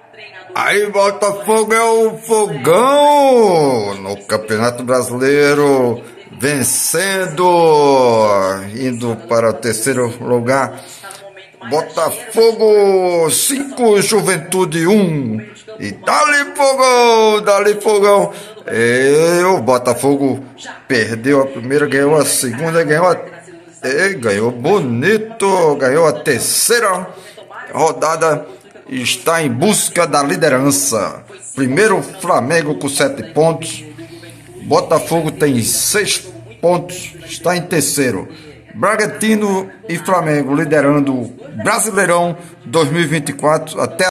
Aí Botafogo é o fogão no Campeonato Brasileiro, vencendo, indo para o terceiro lugar. Botafogo 5, Juventude 1. E dali fogão. E o Botafogo perdeu a primeira, ganhou a segunda, ganhou bonito, ganhou a terceira rodada. Está em busca da liderança. Primeiro Flamengo com 7 pontos. Botafogo tem 6 pontos, está em terceiro. Bragantino e Flamengo liderando o Brasileirão 2024 até